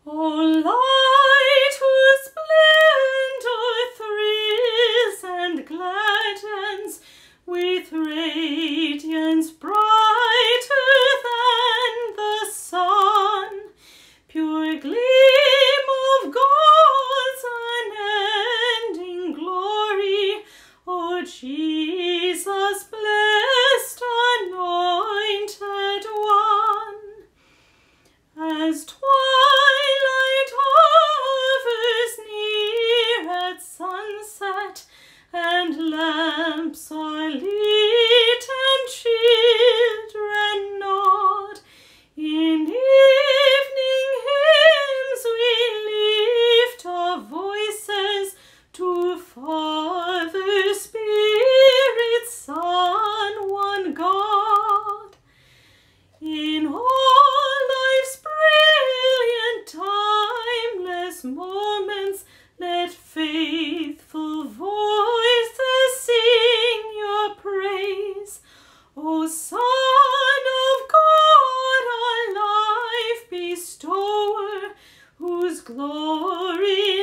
O light whose splendor thrills and gladdens with radiance brighter than the sun, pure gleam of God's unending glory, O Jesus, blessed anointed one. As twilight hovers near at sunset, and lamps are lit and children nod, in evening hymns we lift our voices to Father, Spirit, Son, one God. In all life's brilliant, timeless moments, let faithful voices sing your praise. O Son of God, our life bestower, whose glory